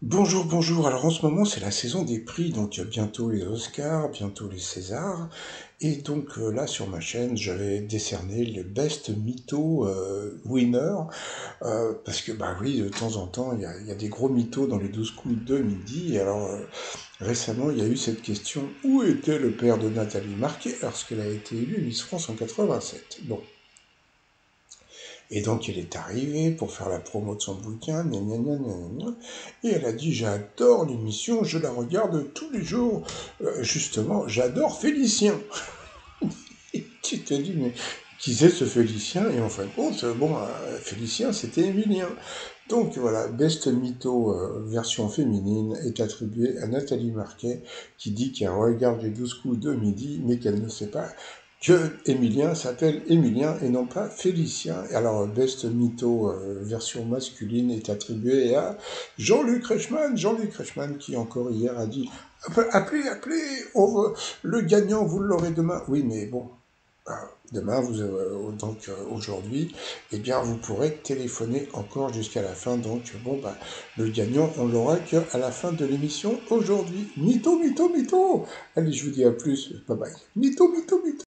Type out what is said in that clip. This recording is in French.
Bonjour, bonjour. Alors en ce moment, c'est la saison des prix, donc il y a bientôt les Oscars, bientôt les Césars. Et donc là, sur ma chaîne, je vais décerner le Best Mytho Winner. Parce que, bah oui, de temps en temps, il y a des gros mythos dans les 12 coups de midi. Et alors, récemment, il y a eu cette question, où était le père de Nathalie Marquet lorsqu'elle a été élue Miss France en 87? Bon. Et donc, elle est arrivée pour faire la promo de son bouquin, gna gna gna gna gna, et elle a dit, j'adore l'émission, je la regarde tous les jours. Justement, j'adore Félicien. Et tu te dis, mais qui c'est ce Félicien? Et en fin de compte, bon, Félicien, c'était Émilien. Donc voilà, Best Mytho version féminine est attribuée à Nathalie Marquet, qui dit qu'elle regarde les 12 coups de midi, mais qu'elle ne sait pas que Émilien s'appelle Émilien et non pas Félicien. Et alors, Best Mytho version masculine est attribuée à Jean-Luc Reichmann qui encore hier a dit appelez, appelez, le gagnant, vous l'aurez demain. Oui, mais bon, demain, donc aujourd'hui, eh bien, vous pourrez téléphoner encore jusqu'à la fin. Donc, bon, bah, le gagnant, on l'aura qu'à la fin de l'émission aujourd'hui. Mytho, mytho, mytho. Allez, je vous dis à plus. Bye bye. Mytho, mytho, mytho.